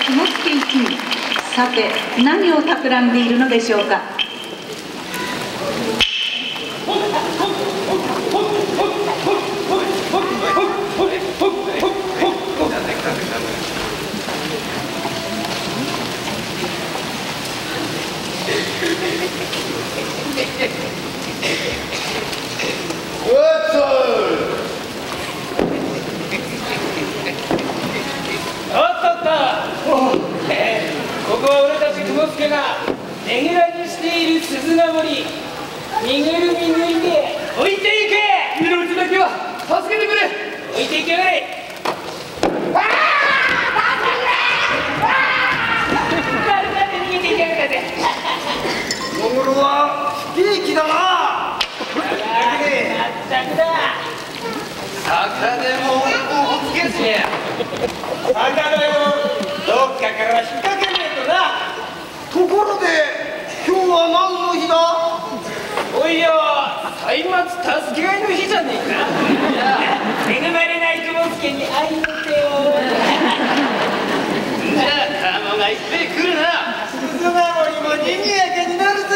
雲助一味、さて何を企んでいるのでしょうか。 ここは俺たち雲助がねぎらいにしている鈴名森、みぐるみ抜いて置いていけ。身の内だけは助けてくれ。置いていけない。誰だって逃げていけないかぜ。 モグロは不景気だな。 全くだ。 坂でもおつけしねえ。 坂でもどっかから引っ掛けねえとな。 ところで今日は何の日だ。 おいよ、歳末助け合いの日じゃねえか。恵まれない雲助に会いに行ってよ。 じゃあカモがいっぺん来るな。鈴名森も賑やかになるぜ。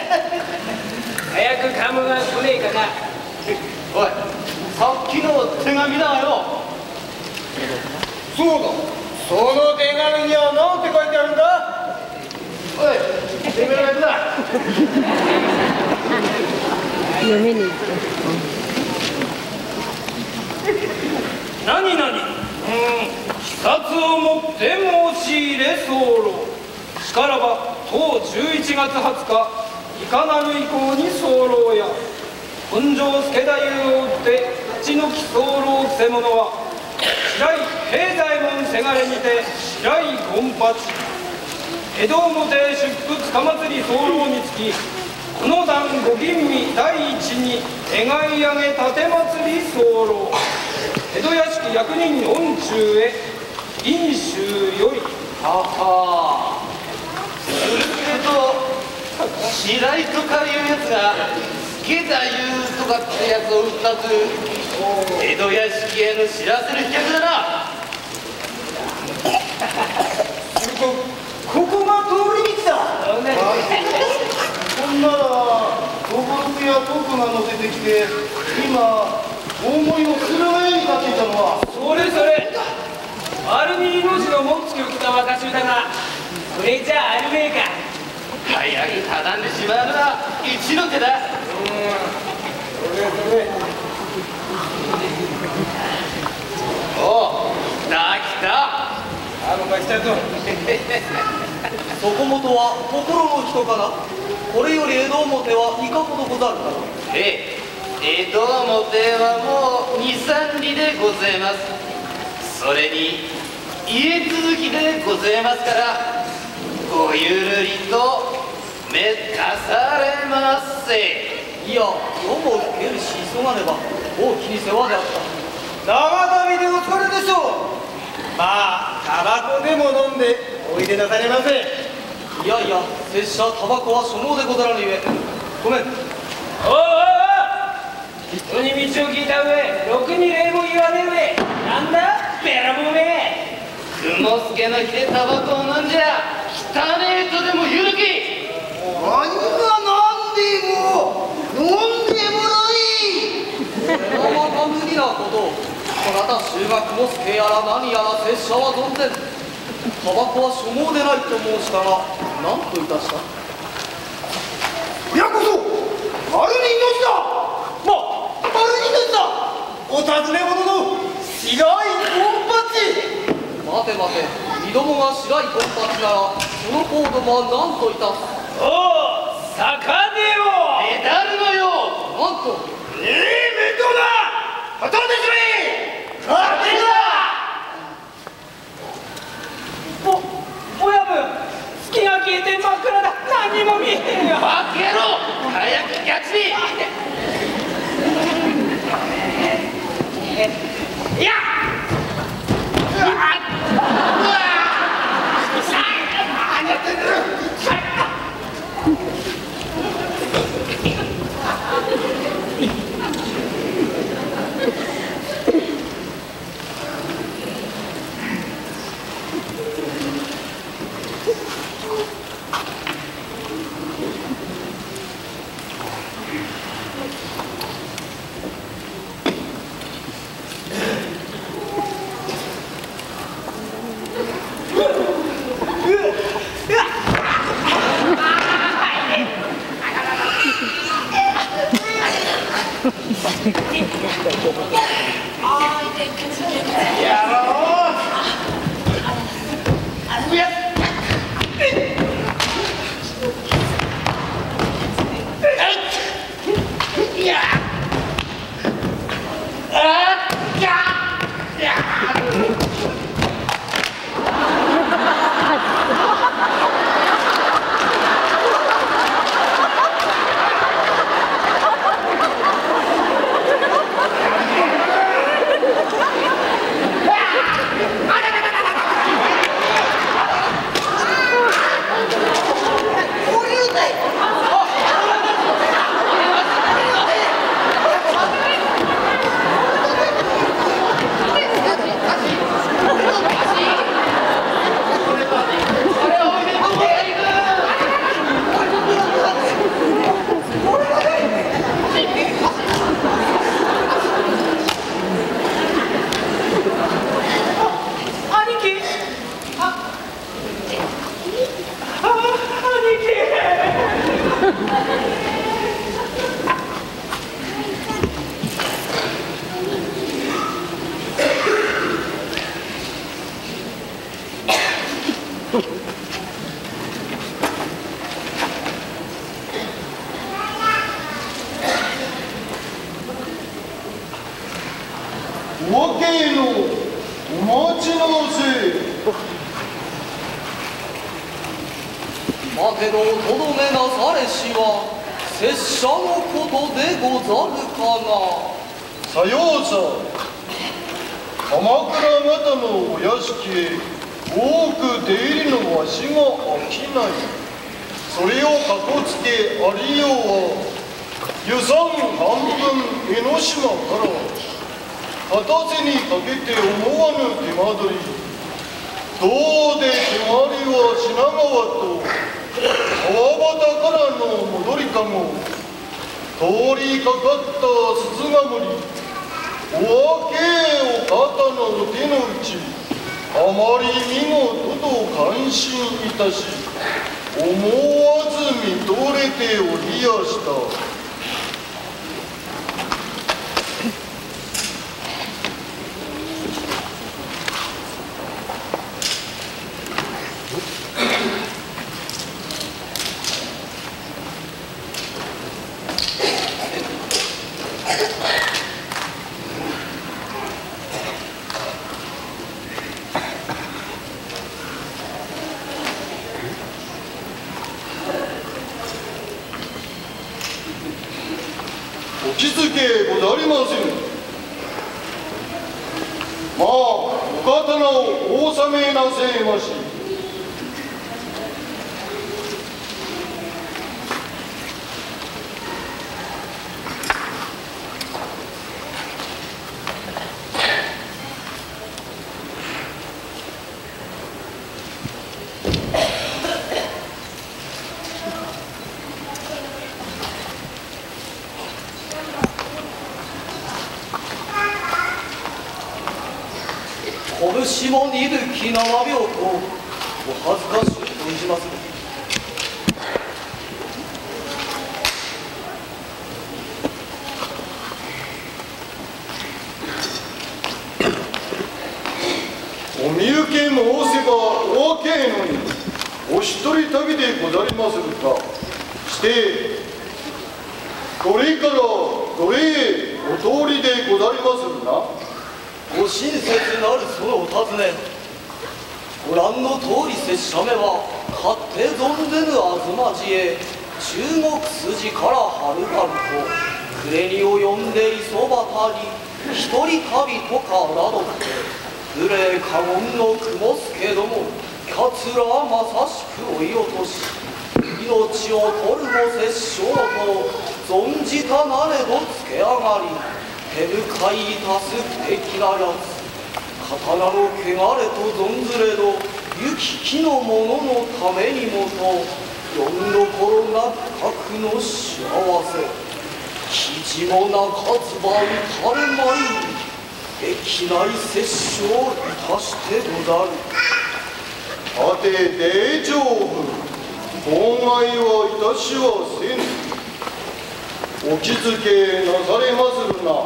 早くカモが来ねえかな。 おい、さっきの手紙だよ。そうだ、その手紙には何て書いてあるんだ。おい、てめえのやつだ。 読みに行く。 何々、視察をもって申し入れ候。しからば当11月20日いかなる以降に候や本庄助太夫を打って立ち退き候くせ者は白井平左衛門せがれにて白井権八江戸表出府つかまつり候につきこの段ご吟味第一に願い上げ立てまつり候江戸屋敷役人恩中へ飲酒より。 ははー。すると白井とかいうやつが助太夫とかってやつを売ったと江戸屋敷への知らせる飛脚だな。するとここが通り道だ。こんならご僕や僕が乗せてきて今大盛りの鶴の上に立っていたのは。 それそれ、丸見の字の文付を着た私だがそれじゃあるめえか。 早く畳んでしまうのは一の手だ。おう、来た。 来たぞ。 そこもとは心の人かな。これより江戸表はいかほどござるかな。 江戸表はもう2、3里でございます。それに家続きでございますからごゆるりとめかされませ。 いや、夜も更けるし急がねば大きに世話であった。 長旅でお疲れでしょう。まあタバコでも飲んでおいでなされませ。 いやいや、拙者タバコは所望でござらぬゆえごめん。 おうおうおう、人に道を聞いた上ろくに礼も言わねえ上なんだべらぼうめ。 雲助の日でタバコを飲んじゃ汚ねえとでも言うのき。何が何でも飲んでもらい。 これはまた無理なこと。こなた修学も助やら何やら拙者は存ぜん。タバコは所望でないと申したが何といたした。 いやこそ丸人の日だ。丸人の日だ。お尋ね者の白井権八。 待て待て、身どもが白いコンパチならその子どもは何といたす。 おう、坂出よ。 メダルのよう。 なんと面倒だ。働いてしまえ。勝手だ。 親分、月が消えて真っ暗だ。何も見えへんよ。 バカ野郎、早く逆に。 いや何やってんだよ。 おけのお待ちのせ。 待てどとどめなされしは拙者のことでござるかな。 さようさ。鎌倉方のお屋敷へ多く出入りのわしが飽きない。それをかこつけありようは遊山半分江ノ島から片手にかけて思わぬ手間取り。どうで手まりは品川と川端からの戻りかご。通りかかった鈴ヶ森。お分けを肩のお手の内。あまり見事と感心いたし、思わず見とれておりやした。お気づけござりませぬ。まあお刀をお納めなせまし。 拳も鈍き7秒とお恥ずかしく存じまする。 お見受け申せばおけのにお一人旅でござりまするか。してどれからどれへお通りでござりまするな。 ご親切なるそのお尋ね。ご覧の通り拙者めは勝手存ぜぬ東路へ中国筋からはるばると暮れに及んで磯端に一人旅とかなどって無礼過言の雲助ども桂まさしく追い落とし命を取るも殺生と存じたなれどつけ上がり手向かいいたす敵なやつ。刀の汚れと存ずれど行き来の者のためにもとよんどころなくの幸せ記事もなかつば打たれまいにできない殺生いたしてござる。 はて大丈夫。妨害はいたしはせぬ。お気づけなされまするな。 幸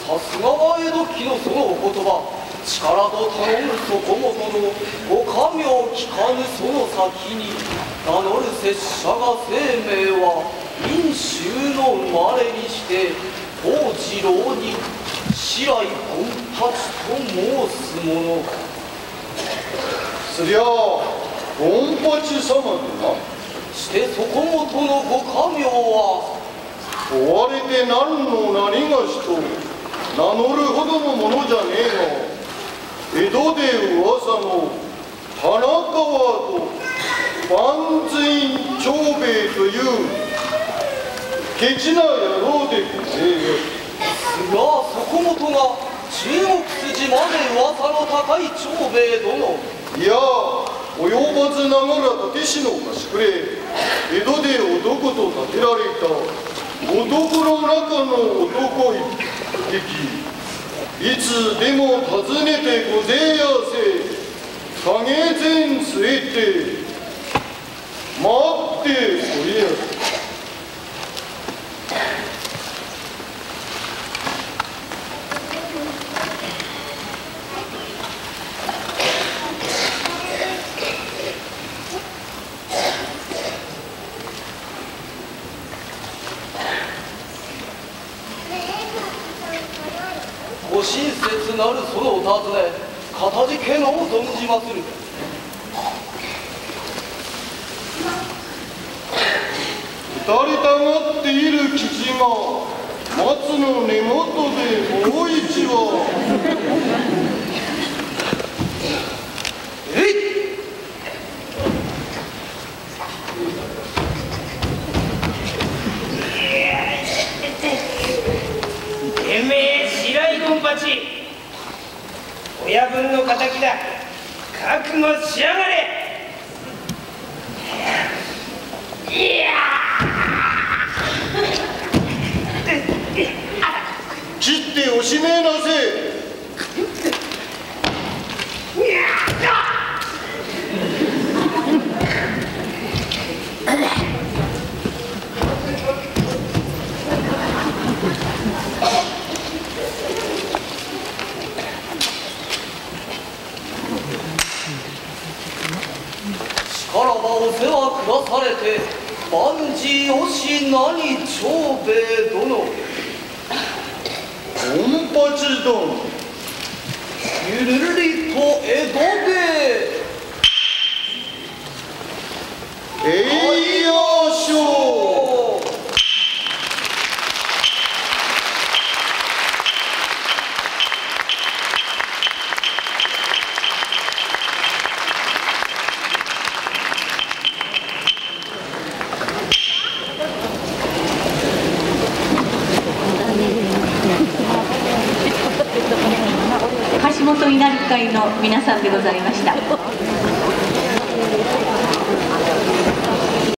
さすがは江戸期のそのお言葉、力と頼むそこもとのお上を聞かぬその先に、名乗る拙者が生命は陰州の生まれにして藤次郎に白井権八と申す者。 そりゃ権八様でな。 してそこもとのご家名は？ 追われて何の何がしと名乗るほどのものじゃねえが、江戸で噂の花川と万全長兵衛というケチな野郎でごぜえよ。 すがそこもとが中国筋まで噂の高い長兵衛殿。 いや及ばずながら立石の貸しくれ、江戸で男と立てられた男の中の男一匹、いつでも訪ねてごぜえやせ、影前据えて待っておりやす。 ご親切なるそのお尋ね、かたじけのを存じまする。 打たれたがっている生地が松の根元でもう一羽。 えい！ てめえ白井権八、親分の敵だ。覚悟しやがれ。いや切っておしめえなせ。 しからばお世話下されて万事よしなに長兵衛殿。 権八殿、 ゆるりと江戸で栄養賞。 橋本稲荷会の皆さんでございました。